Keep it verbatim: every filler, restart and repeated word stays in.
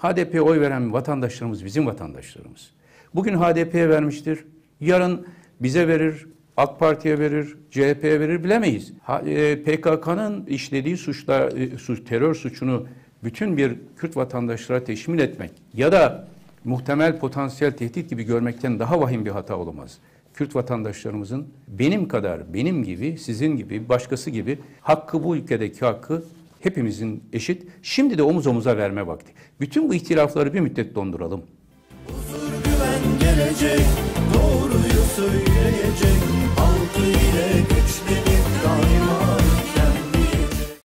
H D P'ye oy veren vatandaşlarımız bizim vatandaşlarımız. Bugün H D P'ye vermiştir, yarın bize verir, AK Parti'ye verir, C H P'ye verir bilemeyiz. P K K'nın işlediği suçla, suç, terör suçunu bütün bir Kürt vatandaşlara teşmil etmek ya da muhtemel potansiyel tehdit gibi görmekten daha vahim bir hata olamaz. Kürt vatandaşlarımızın benim kadar, benim gibi, sizin gibi, başkası gibi hakkı, bu ülkedeki hakkı hepimizin eşit. Şimdi de omuz omuza verme vakti. Bütün bu ihtilafları bir müddet donduralım. Huzur, güven gelecek, doğruyu söyleyecek, halkı ile güçlenip daima